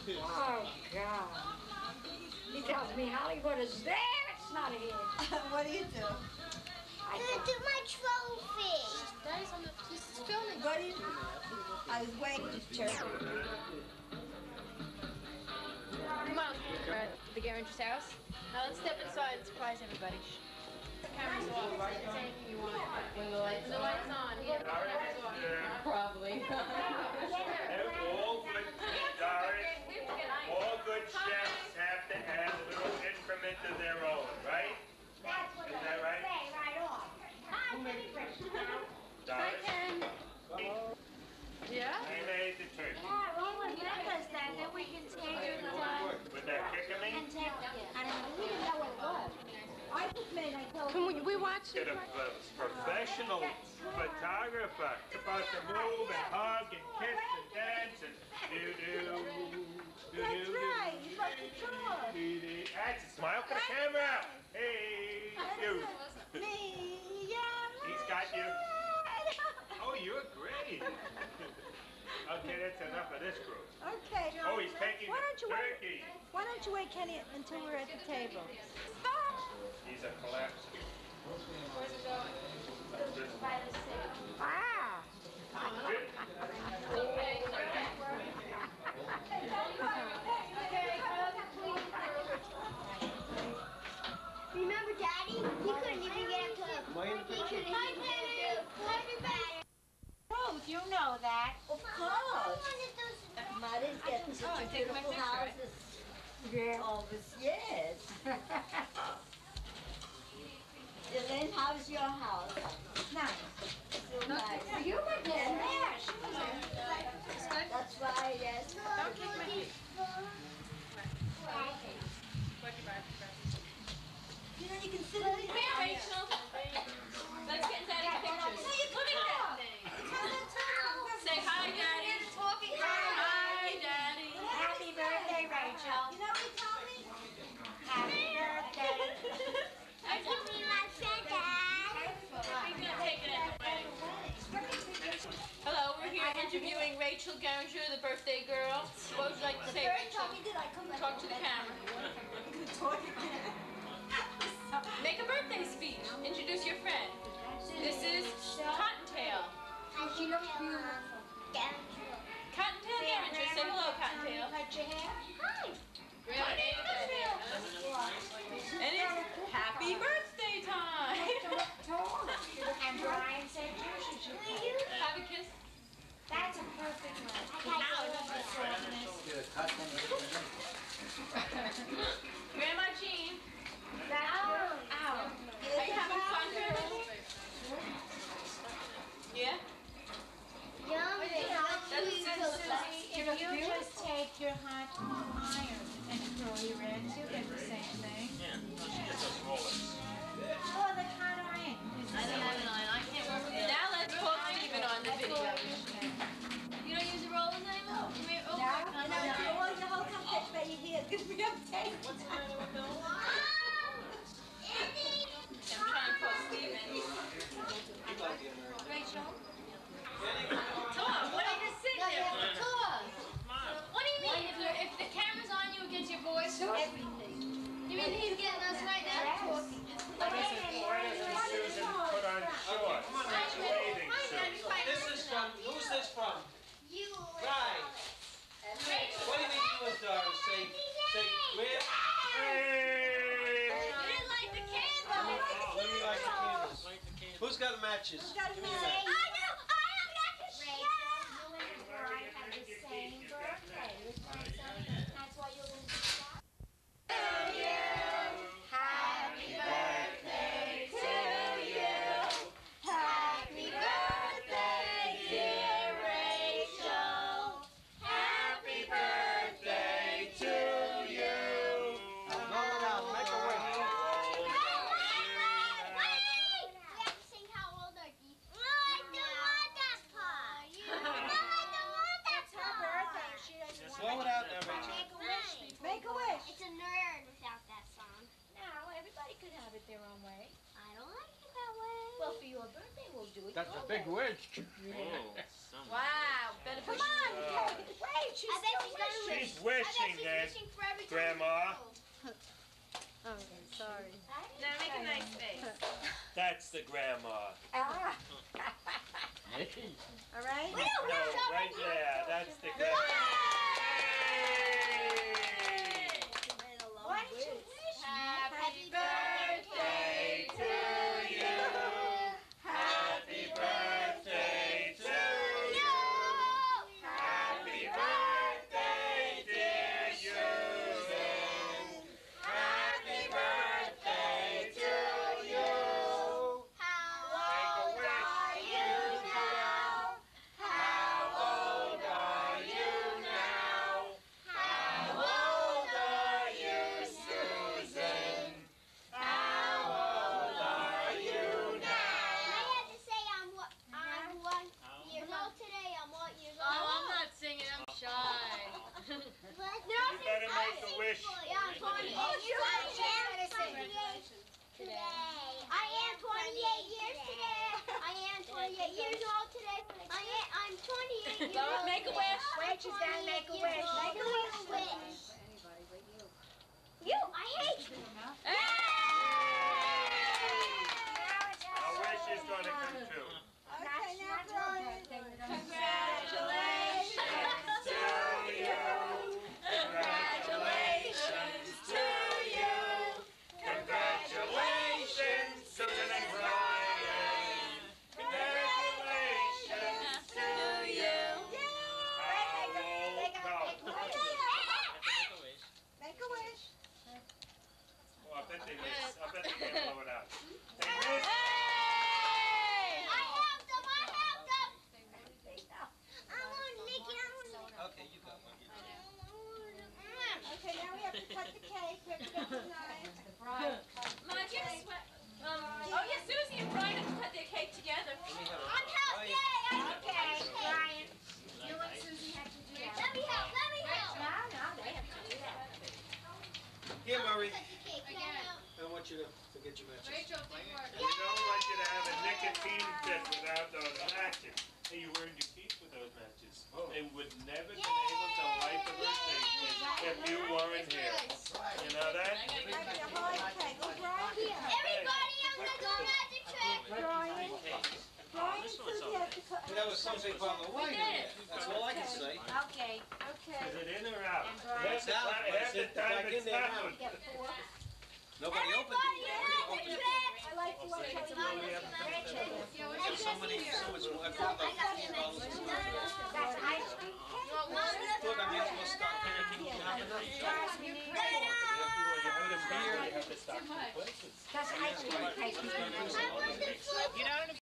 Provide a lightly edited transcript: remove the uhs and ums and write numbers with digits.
Oh, God. He tells me Hollywood is there, it's not here. What do you do? I'm gonna do my trophy. Daddy's on the, he's filming. What do you do? I was waiting. Come on, we're at the Geringer's house. Now let's step inside and surprise everybody. The camera's off. Say anything you want. When the lights on. Yeah, the camera's off. Probably. All good chefs have to add a little increment of their own, right? That's what Is that right? say right off. Hi, Doris? Yeah? I made the turkey. Yeah, well, when Becca's that, then we can take it Would that kick me? and take it. I don't know. We didn't know what it was. I just made, I told Can we watch Get it? a professional photographer supposed to move and hug and kiss and dance and do-do. That's right. You're supposed to talk. That's a smile for the camera. Hey, you. Me, yeah. He's got you. Oh, you're great. Okay, that's enough of this group. Okay. Oh, he's taking Why don't you turkey. Why don't you wait, Kenny, until we're at the table? He's a collapse. Where's it going? Ah. Remember, Daddy? He couldn't even get up to he couldn't even get up. Ruth, you know that. Of course. Marty's getting such take my beautiful picture, right? houses. Yeah. All this, yes. Elayne, how's your house? Nice. So nice. You were there. She was there. That's why, yes. Don't kick my feet. You know, you can sit in the Come here, Rachel. Let's get Daddy's pictures. Look at that thing. Say hi, Daddy. Hi, Daddy. Happy birthday, Rachel. You know what he told me? Happy birthday. I give me my friend, Dad. He's gonna take it at the wedding. Hello, we're here interviewing Rachel Geringer, the birthday girl. What would you like to say, Rachel? Talk to the camera. Make a birthday speech. Introduce your friend. This is Cottontail. She looks beautiful. Cottontail Geringer. Say hello, Cottontail. Cut your hair? Hi. And it's happy birthday time. And Brian said you should Have a kiss. That's a perfect one. Grandma Jean. Ow. Are you having fun, girls? Yeah? If you just take your hot iron and throw your eggs, you get the same thing. Yeah, she gets us rollers. Oh, the hot iron. I don't have an iron. I can't work with it. Now let's put Stephen on the video. You don't use the rollers anymore? No, the whole context right here is going to be updated. What's the matter with Bill? I'm trying to call Stephen. Rachel? Tom, what did you sit there? What do you mean? If the camera's on you, it gets your voice? Everything. You mean he's getting us right now? Why doesn't Susan put on shorts? Bathing suit. This is from, who's this from? You. Right. What do you mean you and Doris? Say, where? Hey! You didn't light the candle. Let me light the candles. Who's got matches? Give me a match. I have got the Rachel, you and Brian have the same birthday. That's why you're going to do that. Happy birthday to you. Happy birthday, dear Rachel. Happy birthday to you. No, make a wish. Wait! We have to sing How Old Are You? No, I don't want that part. No, I don't want that part. It's her birthday. She doesn't want Slow it out now, Rachel. Make a wish. Make a wish. It's a nerd without that song. No, everybody could have it their own way. I don't like it that way. Well, for your birthday, we'll do it That's your a big way. wish. Wow, better the Come bush. on, Kate. Wait, she's I bet still she's gonna wishing. She's wishing then, for every time. Grandma. Okay, sorry. Now make a nice face. That's the grandma. Ah. All right? No, right there. That's the grandma. Why don't you wish? Happy birthday to you. Happy birthday to you. Happy birthday, dear Susan. Happy birthday to you. How Make a wish. How old are you now? How old are you, Susan? How old are you now? I had to say I'm 1 years old today. I'm 1 years old. Oh, I'm not singing. I'm shy. You better make a wish. Yeah, I'm 28. I am 28 today. I am 28 years today. I am 28 years old today. I'm 28 years old. Make a wish. Wait, she's gotta make a wish. Make a wish. You, I hate you. Our wish is gonna come true. Okay, now, Brian. Congratulations. To you. Congratulations to you. Congratulations, Susan and Brian. Congratulations to you. How old? No. Make a wish. Oh, I bet they miss. I bet they can't blow it out. They miss. I helped them. I helped them. I want to lick it. I want to lick it. Okay, you got one. Okay, now we have to cut the cake. We have to get the knife. Mom, do you have a sweat? Oh, yeah, Susie and Brian have to cut their cake together. I'm helping. Yay! Okay, Brian, you and Susie have to do that. Let me help. Let me help. No, they have to do that. Here, Murray. Cut the cake. Can I help? I want you to get your matches. Rachel, take work. We don't want you to have a nicotine fit without those matches. Hey, you earned your keep with those matches. Oh. They would never been able to light the birthday cake if you weren't here. You know that? Make a hard cake. Oh, Brian. Everybody, I'm gonna do a magic trick. Brian. Brian and Susie have to cut. That was some big bottle of wine in there. That's all I can say. Okay. Okay. Is it in or out? And Brian. Half the time, half the time it's out. You get 4. Nobody opened Everybody, it. magic Opened it. trick. I like to watch how you There's so many, so much more. I brought like 2 bottles of wine. That's ice cream cake. Look, I may as well start panicking. You have enough. You have to stop two places. That's ice cream cake. I want the food. You know,